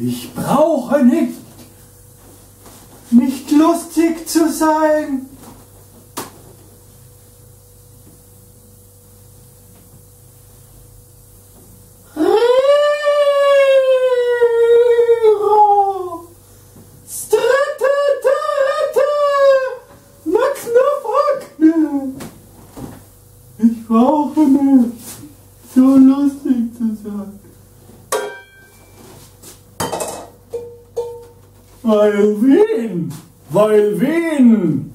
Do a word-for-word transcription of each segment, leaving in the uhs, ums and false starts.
Ich brauche nicht, nicht lustig zu sein. Ich brauche nicht, so lustig zu sein. Weil wen, weil wen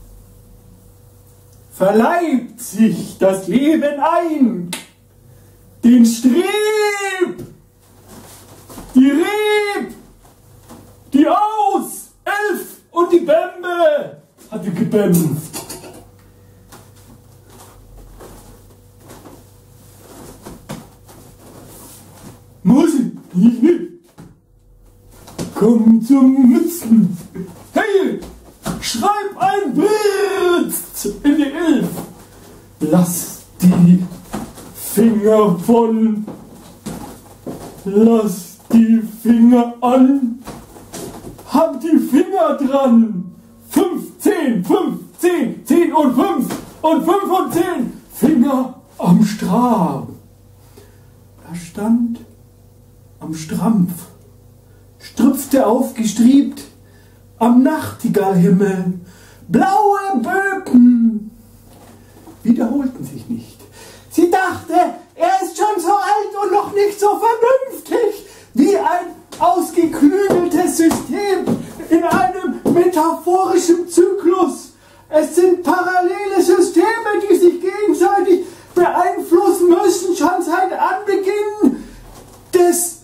verleibt sich das Leben ein, den Streb, die Reb, die Aus, Elf und die Bämbe hatte gebämst. Muss ich nicht. Komm zum Mützen. Hey, schreib ein Blitz in die Elf. Lass die Finger von. Lass die Finger an. Hab die Finger dran. Fünf, zehn, fünf, zehn, zehn und fünf und fünf und zehn. Finger am Strab. Da stand am Strampf, strüpfte aufgestriebt, am Nachtigallhimmel, blaue Böpen wiederholten sich nicht. Sie dachte, er ist schon so alt und noch nicht so vernünftig, wie ein ausgeklügeltes System in einem metaphorischen Zyklus. Es sind parallele Systeme, die sich gegenseitig beeinflussen müssen, schon seit Anbeginn des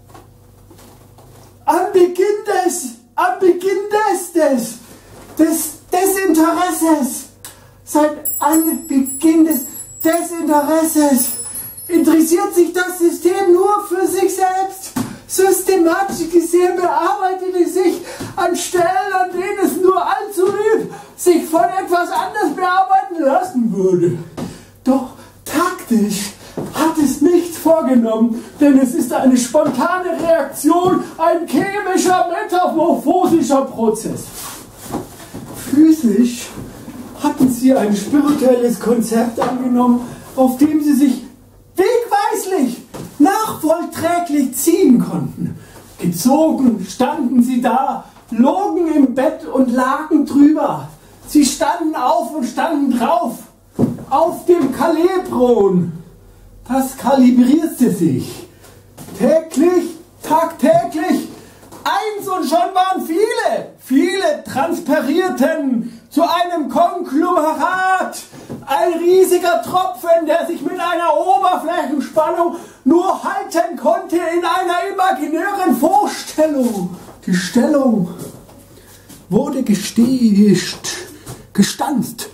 Anbeginn des, Anbeginn des, des, des Desinteresses, seit Anbeginn des Desinteresses interessiert sich das System nur für sich selbst. Systematisch gesehen bearbeitet es sich an Stellen, an denen es nur allzu lieb sich von etwas anders bearbeiten lassen würde. Doch taktisch hat es nichts vorgenommen, denn es ist eine spontane Reaktion, ein chemischer, metamorphosischer Prozess. Physisch hatten sie ein spirituelles Konzept angenommen, auf dem sie sich wegweislich, nachvollträglich ziehen konnten. Gezogen standen sie da, logen im Bett und lagen drüber. Sie standen auf und standen drauf, auf dem Kalebron. Das kalibrierte sich. Täglich, tagtäglich. Eins und schon waren viele, viele transperierten zu einem Konglomerat. Ein riesiger Tropfen, der sich mit einer Oberflächenspannung nur halten konnte in einer imaginären Vorstellung. Die Stellung wurde gestischt, gestanzt